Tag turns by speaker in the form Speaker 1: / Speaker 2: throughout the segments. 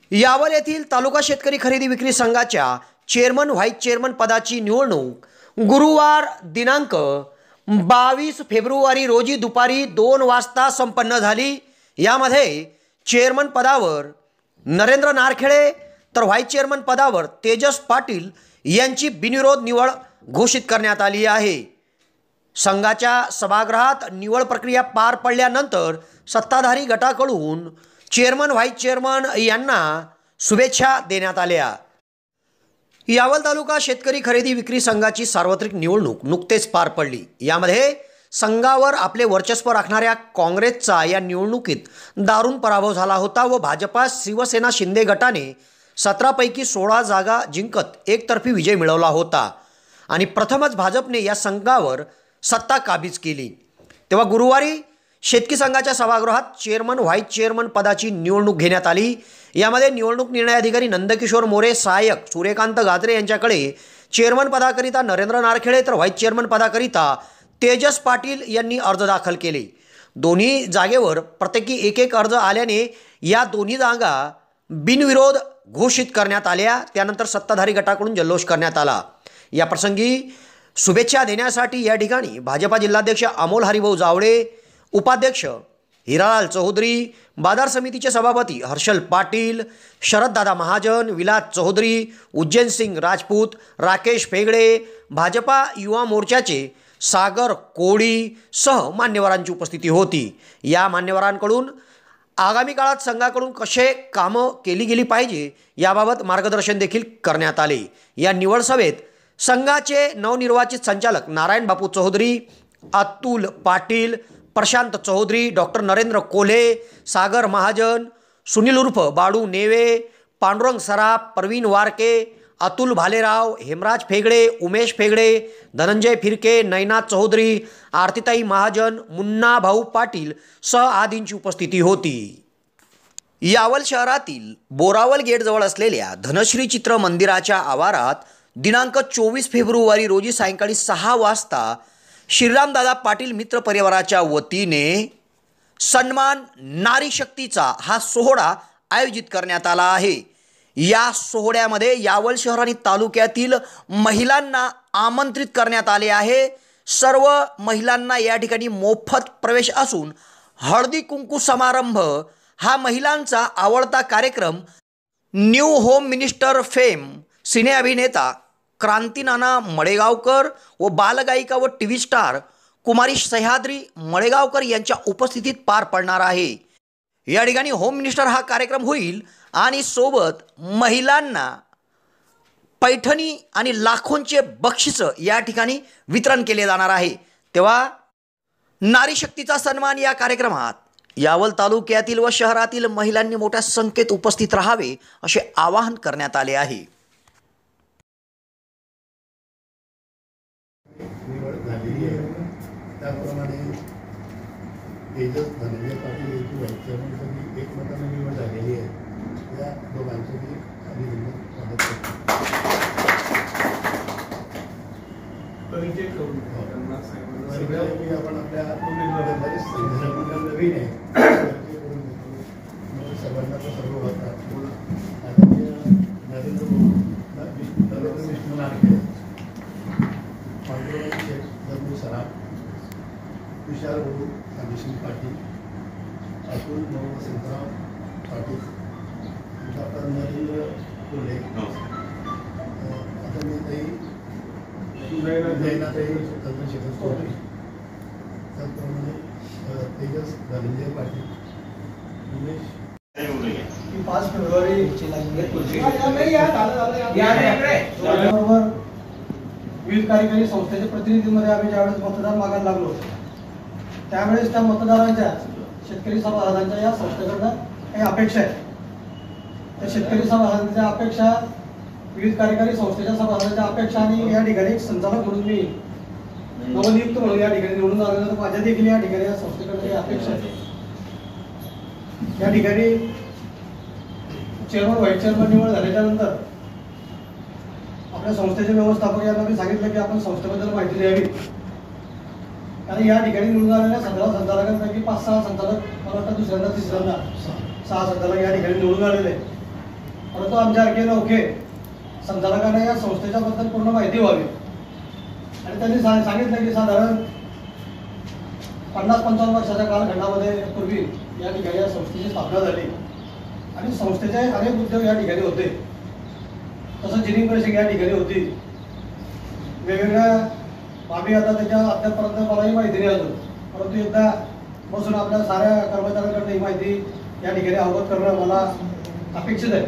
Speaker 1: यावल येथील तालुका शेतकरी खरेदी विक्री संघाच्या चेअरमन व्हाईस चेअरमन पदाची निवडणूक गुरुवार दिनांक 22 फेब्रुवारी रोजी दुपारी 2 वाजता संपन्न झाली। यामध्ये चेअरमन पदावर नरेंद्र नारखेडे तर व्हाईस चेअरमन पदावर तेजस पाटील यांची बिनविरोध निवड घोषित करण्यात आली आहे। संघाच्या सभागृहात निवड प्रक्रिया पार पडल्यानंतर सत्ताधारी गटाकडून चेअरमन व्हाईस चेअरमन यांना शुभेच्छा देण्यात आल्या। यावल तालुका शेतकरी खरेदी विक्री संघाची सार्वत्रिक निवडणूक नुकतेच पार पडली। यामध्ये संघावर आपले वर्चस्व राखणाऱ्या काँग्रेसचा या निवडणुकीत दारुण पराभव झाला होता व भाजपा शिवसेना शिंदे गटाने 17 पैकी 16 जागा जिंकत एकतर्फी विजय मिळवला होता आणि प्रथमच भाजपने या संघावर सत्ता काबीज केली। तेव्हा गुरुवारी शेतकी संघाच्या सभागृहात चेअरमन व्हाईस चेअरमन पदाची निवडणूक घेण्यात आली। यामध्ये निवडणूक निर्णय अधिकारी नंदकिशोर मोरे, सहाय्यक सूर्यकांत गाजरे यांच्याकडे चेअरमन पदाकरिता नरेंद्र नारखेडे तर व्हाईस चेअरमन पदाकरिता तेजस पाटील यांनी अर्ज दाखल केले। दोन्ही जागेवर प्रत्येकी एक अर्ज आल्याने या दोन्ही जागा बिनविरोध घोषित करण्यात आल्या। त्यानंतर सत्ताधारी गटाकडून जल्लोष करण्यात आला। या प्रसंगी शुभेच्छा देण्यासाठी या ठिकाणी भाजपा जिल्हाध्यक्ष अमोल हरिभाऊ जावळे, उपाध्यक्ष हिरालाल चौधरी, बाजार समितीचे सभापती हर्षल पाटील, शरददादा महाजन, विलास चौधरी, उज्जैन सिंग राजपूत, राकेश फेगड़े, भाजपा युवा मोर्चाचे सागर कोळी सह मान्यवरांची उपस्थिती होती। या मान्यवरांकडून आगामी काळात संघाकडून कसे कामं केली गेली पाहिजे याबाबत मार्गदर्शन देखील करण्यात आले। या निवड सभेत संघाचे नवनिर्वाचित संचालक नारायण बापू चौधरी, अतुल पाटील, प्रशांत चौधरी, डॉक्टर नरेंद्र कोल्हे, सागर महाजन, सुनील उर्फ बाडू नेवे, पांडुरंग सराफ, प्रवीण वारके, अतुल भालेराव, हेमराज फेगड़े, उमेश फेगड़े, धनंजय फिरके, नैना चौधरी, आरतीताई महाजन, मुन्ना भाऊ पाटील सह आदींची उपस्थिती होती। यावल शहरातील बोरावल गेटजवळ असलेल्या धनश्री चित्र मंदिराच्या आवारात दिनांक 24 फेब्रुवारी रोजी सायंकाळी 6 वाजता श्रीरामदादा पाटील मित्र परिवाराच्या वतीने सन्मान नारी शक्तीचा हा सोहळा आयोजित करण्यात आला आहे। या सोहळ्यामध्ये यावल शहर आणि तालुक्यातील महिलांना आमंत्रित करण्यात आले आहे। सर्व महिलांना या ठिकाणी मोफत प्रवेश असून हळदी कुंकू समारंभ हा महिलांचा आवडता कार्यक्रम new home minister fame cine अभिनेता क्रांती नाना मळेगावकर व बालगायिका व टीव्ही स्टार कुमारी सह्याद्री मळेगावकर यांच्या उपस्थितीत पार पडणार आहे। या ठिकाणी होम मिनिस्टर हा कार्यक्रम होईल आणि सोबत महिलांना पैठणी आणि लाखोंचे बक्षीस या ठिकाणी वितरण केले जाणार आहे। तेव्हा नारी शक्तीचा सन्मान या कार्यक्रमात यावल तालुक्यातील व शहरातील महिलांनी मोठ्या संख्येत उपस्थित राहावे असे आवाहन करण्यात आले आहे।
Speaker 2: निवड झालेली आहे त्याप्रमाणे तेजस धनंजय पाटील यांची व्हाईस चेअरमनसाठी एकमताने निवड झालेली आहे। या दोघांसाठी अभिनंदन स्वागत करतो। सगळ्यांपैकी आपण आपल्या नवीन आहे सर्वांना सर्व होता नरेंद्र विष्णू नारखेडे, पांडुरंग सराफ, विशाल भाऊ अभिषेक पाटील, अतुल भाऊ संतराव पाटील, डॉक्टर नरेंद्र कोल्हे, नैनाताई चंद्रशेखर चौधरी, त्याचप्रमाणे तेजस धनंजय पाटील, उमेश
Speaker 3: 5 फेब्रुवारी विविध कार्यकारी संस्थेच्या प्रतिनिधींमध्ये आम्ही ज्यावेळेस मतदार मागायला लागलो त्यावेळेस त्या मतदारांच्या शेतकरी सभासदांच्या या संस्थेकडनं काही अपेक्षा आहेत। त्या शेतकरी सभासदांच्या अपेक्षा, विविध कार्यकारी संस्थेच्या सभासदांच्या अपेक्षा आणि या ठिकाणी एक संचालक म्हणून मी नवनियुक्त म्हणून या ठिकाणी निवडून आलेलं तर माझ्या देखील या ठिकाणी या संस्थेकडनं काही अपेक्षा आहेत। या ठिकाणी चेअरमन व्हाईस चेअरमन निवड झाल्याच्या नंतर आपल्या संस्थेचे व्यवस्थापक यांना मी सांगितलं की आपण संस्थेबद्दल माहिती द्यावी, कारण या ठिकाणी निवडून आलेल्या 17 संचालकांपैकी 5-6 संचालक मला वाटतं दुसऱ्यांदा तिसऱ्यांदा 6 संचालक या ठिकाणी निवडून आलेले परंतु आमच्यासारखे नौके संचालकांना या संस्थेच्या बद्दल पूर्ण माहिती व्हावी आणि त्यांनी सांगितलं की साधारण 50-55 वर्षाच्या कालखंडामध्ये पूर्वी या ठिकाणी या संस्थेची स्थापना झाली आणि संस्थेचे अनेक उद्योग या ठिकाणी होते. तसं जिनिंग प्रेसिंग या ठिकाणी होती. वेगवेगळ्या बाबी आता त्याच्या अद्यापपर्यंत मलाही माहिती नाही अजून, परंतु एकदा बसून आपल्या साऱ्या कर्मचाऱ्यांकडनं ही माहिती या ठिकाणी अवगत करणं मला अपेक्षित आहे.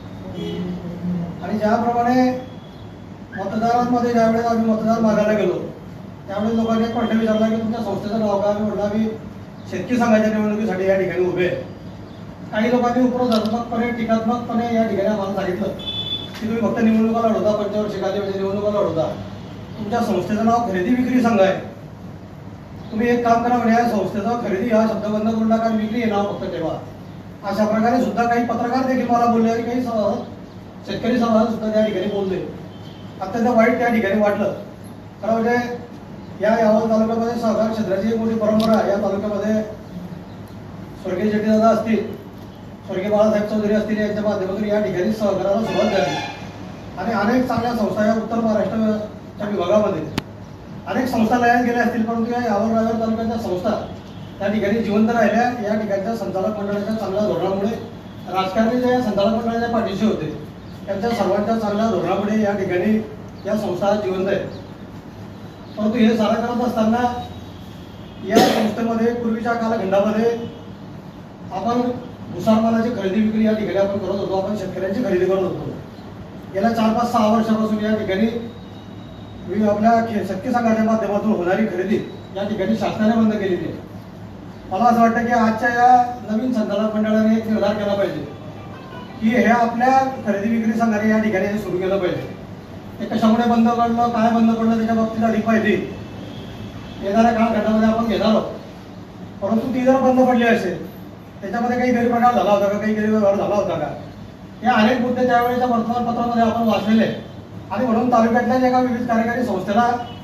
Speaker 3: आणि ज्याप्रमाणे मतदारांमध्ये ज्यावेळेस आम्ही मतदार मागायला गेलो त्यावेळेस लोकांनी एक प्रश्न विचारला की तुमच्या संस्थेचं नाव काय? म्हटलं आम्ही शेतकी संघाच्या निवडणुकीसाठी या ठिकाणी उभे आहे. काही लोकांनी उपरोधात्मकपणे टीकात्मकपणे या ठिकाणी आम्हाला सांगितलं की तुम्ही फक्त निवडणुका लढवता, पंचवर्षिकाली म्हणजे निवडणुका लढवता, तुमच्या संस्थेचं नाव खरेदी विक्री संघ आहे. तुम्ही एक काम करा म्हणजे या संस्थेचा खरेदी हा शब्द बंद करून टाका, विक्री हे नाव फक्त ठेवा. अशा प्रकारे सुद्धा काही पत्रकार देखील मला बोलले आणि काही शेतकरी समाजात सुद्धा त्या ठिकाणी बोलले. अत्यंत वाईट त्या ठिकाणी वाटलं. खरं म्हणजे या यावल तालुक्यामध्ये सहकार क्षेत्राची एक मोठी परंपरा या तालुक्यामध्ये स्वर्गीय शेट्टीदादा असतील, स्वर्गीय बाळासाहेब चौधरी असतील, यांच्या माध्यमातून या ठिकाणी सहकाराला सुरुवात झाली आणि अनेक चांगल्या संस्था या उत्तर महाराष्ट्राच्या विभागामध्ये अनेक संस्था लयात गेल्या असतील, परंतु या यावल रायगड तालुक्याच्या संस्था त्या ठिकाणी जिवंत राहिल्या. या ठिकाणच्या संचालक मंडळाच्या चांगल्या धोरणामुळे राजकारणी जे या संचालक मंडळाच्या पाठीशी होते त्यांच्या सर्वांच्या चांगल्या धोरणामुळे या ठिकाणी या संस्था जिवंत आहेत. परंतु हे सारं करत असताना या संस्थेमध्ये पूर्वीच्या कालखंडामध्ये आपण भुसारमालाची खरेदी विक्री या ठिकाणी आपण करत होतो. आपण शेतकऱ्यांची खरेदी करत होतो. गेल्या 4-5-6 वर्षापासून या ठिकाणी आपल्या शेतकी संघाच्या माध्यमातून होणारी खरेदी या ठिकाणी शासनाने बंद केलेली आहे. मला असं वाटतं की आजच्या या नवीन संचालक मंडळाने एक निर्धार केला पाहिजे की हे आपल्या खरेदी विक्री संघाने या ठिकाणी सुरू केलं पाहिजे. ते कशामुळे बंद पडलं, काय बंद पडलं त्याच्या बाबतीत अधिक माहिती येणाऱ्या कालखंडामध्ये आपण घेणार आहोत. परंतु ती जर बंद पडली असेल त्याच्यामध्ये काही गैरप्रकार झाला होता का, काही गैरव्यवहार झाला होता का, या अनेक मुद्दे त्यावेळेच्या वर्तमानपत्रामध्ये आपण वाचलेले आणि म्हणून तालुक्यातल्या एका विविध कार्यकारी संस्थेला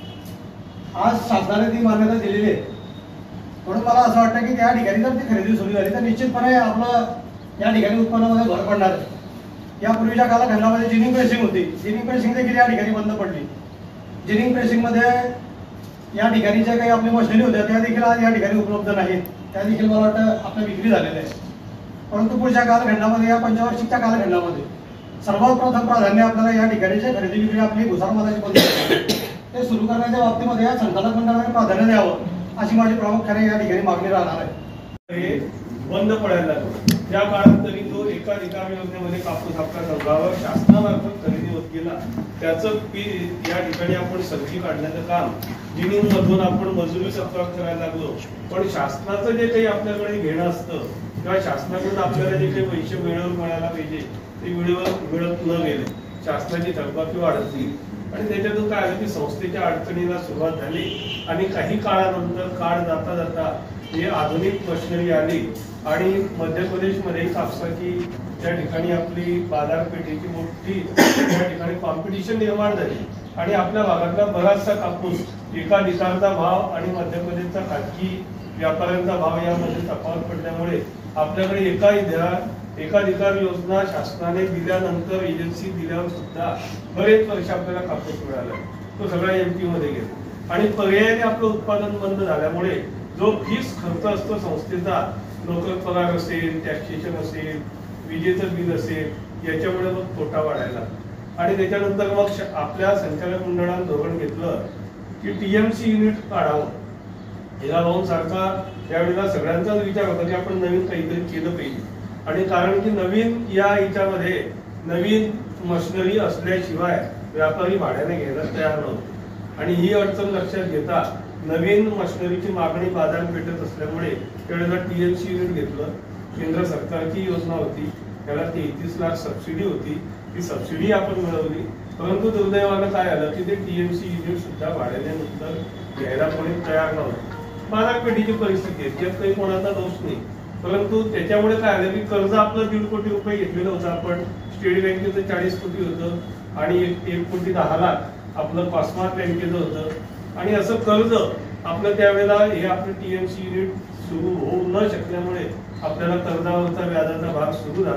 Speaker 3: आज शासनाने ती मान्यता दिलेली आहे. म्हणून मला असं वाटतं की त्या ठिकाणी जर ती खरेदी सुरू झाली तर निश्चितपणे आपलं या ठिकाणी उत्पन्नामध्ये भर पडणार आहे. यापूर्वीच्या कालखंडामध्ये जिनिंग प्रेसिंग होती, जिनिंग प्रेसिंग देखील या ठिकाणी बंद पडली. जिनिंग प्रेसिंगमध्ये या ठिकाणी ज्या काही आपल्या मशिनरी होत्या त्या देखील आज या ठिकाणी उपलब्ध नाहीत. त्या देखील मला वाटतं आपल्या विक्री झालेल्या आहे. परंतु पुढच्या कालखंडामध्ये या पंचवार्षिकच्या कालखंडामध्ये सर्वात प्रथम प्राधान्य आपल्याला या ठिकाणीच्या खरेदी विक्री आपली भुसारमालाची पद्धत ते सुरू करण्याच्या बाबतीमध्ये या संचालक मंडळाने प्राधान्य द्यावं अशी माझी प्रामुख्याने या ठिकाणी मागणी राहणार आहे.
Speaker 4: हे बंद पडायला लागलं. त्या काळात तरी तो एका रिकामी योजनेमध्ये कापूस आपल्या संघावर शासनामार्फत खरेदी होत गेला. त्याचं या ठिकाणी आपण संधी काढण्याचं काम जिनिंग मधून आपण मजुरी सत्कार करायला लागलो. पण शासनाचं जे काही आपल्याकडे घेणं असतं किंवा शासनाकडून आपल्याला जे काही पैसे वेळेवर मिळायला पाहिजे ते वेळेवर मिळत न गेले, शासनाची थकबाकी वाढत गेली आणि त्याच्यातून काय झालं की संस्थेच्या अडचणीला सुरुवात झाली आणि काही काळानंतर काळ जाता जाता ही आधुनिक मशिनरी आली आणि मध्य प्रदेशमध्ये कापसाची त्या ठिकाणी आपली बाजारपेठेची मोठी त्या ठिकाणी कॉम्पिटिशन निर्माण झाली आणि आपल्या भागातला बराचसा कापूस एका निकालचा भाव आणि मध्य प्रदेशचा खाजगी व्यापाऱ्यांचा भाव यामध्ये तफावत पडल्यामुळे आपल्याकडे एकाधिकार योजना शासनाने दिल्यानंतर एजन्सी दिल्यावर सुद्धा बरेच वर्ष आपल्याला कापूस मिळाला. तो सगळा एमपी मध्ये गेला आणि पर्यायाने आपलं उत्पादन बंद झाल्यामुळे जो फिक्स खर्च असतो संस्थेचा, नोकर पगार असेल, टॅक्सेशन असेल, विजेचं बिल असेल, याच्यामुळे मग तोटा वाढायला आणि त्याच्यानंतर मग आपल्या संचालक मंडळाने धोरण घेतलं की टीएमसी युनिट काढावं. हिला भाऊ सारखा त्यावेळेला सगळ्यांचाच विचार होता की आपण नवीन काहीतरी केलं पाहिजे आणि कारण की नवीन या याच्यामध्ये नवीन मशिनरी असल्याशिवाय व्यापारी भाड्याने घ्यायला तयार नव्हते आणि ही अडचण लक्षात घेता नवीन मशिनरीची मागणी बाजारपेठेत असल्यामुळे त्यावेळेला टीएमसी युनिट घेतलं. केंद्र सरकारची योजना होती, त्याला 33 लाख सबसिडी होती, ती सबसिडी आपण मिळवली. परंतु दुर्दैवानं काय आलं की ते टीएमसी युनिट सुद्धा भाड्याने नंतर घ्यायला कोणी तयार नव्हतं. बाजारपेठेची परिस्थिती आहे, त्यात काही कोणाचा दोष नाही. परंतु त्याच्यामुळे काय आलं की कर्ज आपलं 1.5 कोटी रुपये घेतलेलं होतं आपण. स्टेट बँकेचं 40 कोटी होतं आणि 1 कोटी 10 लाख आपलं कॉस्मार्क बँकेचं होतं आणि असं कर्ज आपलं त्यावेळेला हे आपलं टीएमसी युनिट सुरू होऊ न शकल्यामुळे आपल्याला कर्जावरचा व्याजाचा भाग सुरू झाला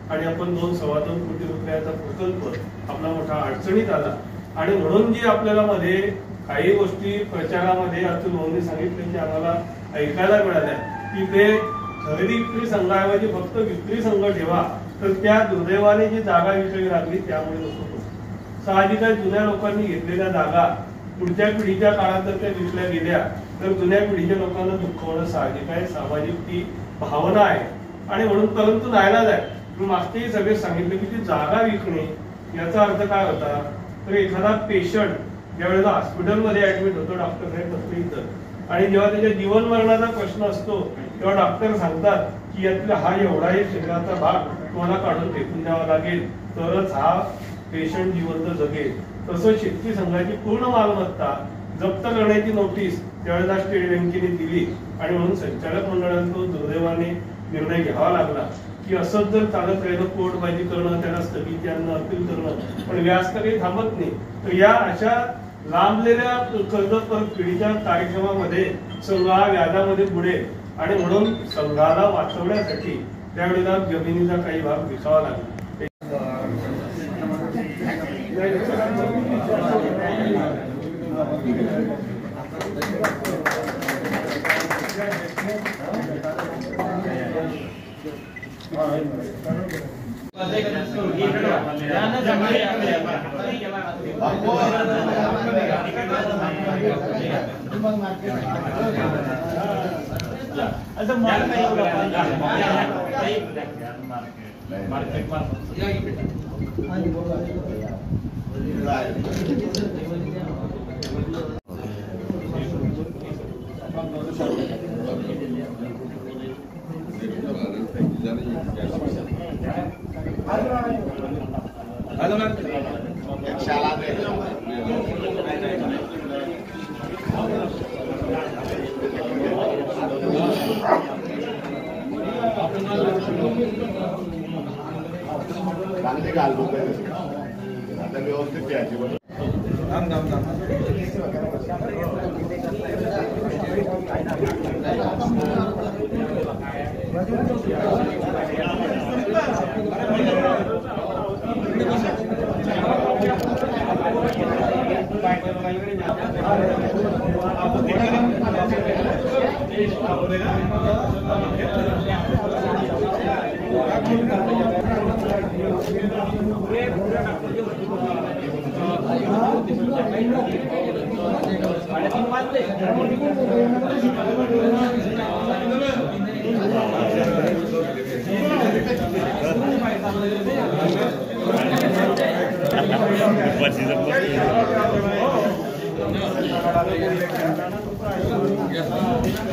Speaker 4: आणि आपण 2-2.25 कोटी रुपयाचा प्रकल्प आपला मोठा अडचणीत आला. आणि म्हणून जी आपल्याला मध्ये काही गोष्टी प्रचारामध्ये अतुल भाऊंनी सांगितले की आम्हाला ऐकायला मिळाल्या की ते खरेदी विक्री संघाऐवजी फक्त विक्री संघ ठेवा, तर त्या दुर्दैवाने जी जागा विकावी लागली त्यामुळे नको. साहजिकच जुन्या लोकांनी घेतलेल्या जागा पुढच्या पिढीच्या काळात जर त्या विकल्या गेल्या तर जुन्या पिढीच्या लोकांना दुःख होणं साहजिक आहे, सामाजिक ती भावना आहे. आणि म्हणून परंतु नाईलाज आहे. मी मागच्याही सगळे सांगितले की ती जागा विकणे याचा अर्थ काय होता, तर एखादा पेशंट ज्या वेळेला हॉस्पिटलमध्ये ऍडमिट होतो, डॉक्टर साहेब नसतो इथं, आणि जेव्हा त्याच्या जीवन मरणाचा प्रश्न असतो तेव्हा डॉक्टर सांगतात की यातला हा एवढाही शरीराचा भाग तुम्हाला काढून फेकून द्यावा लागेल तरच हा पेशंट जिवंत जगेल. तसं शेतकरी संघाची पूर्ण मालमत्ता जप्त करण्याची नोटीस त्यावेळेला स्टेट बँकेने दिली आणि म्हणून संचालक मंडळाने तो दुर्दैवाने निर्णय घ्यावा लागला की असंच जर चालत राहिलं कोर्टबाजी करणं, त्याला स्थगिती आणणं, अपील करणं, पण व्याज तर काही थांबत नाही. तर या अशा लांबलेल्या कर्ज परत पिढीच्या कार्यक्रमामध्ये संघ हा व्याजामध्ये बुडेल आणि म्हणून संघाला वाचवण्यासाठी त्यावेळेला जमिनीचा काही भाग विकावा लागला.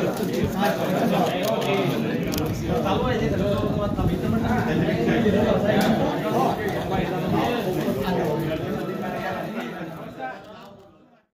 Speaker 3: चालू आहे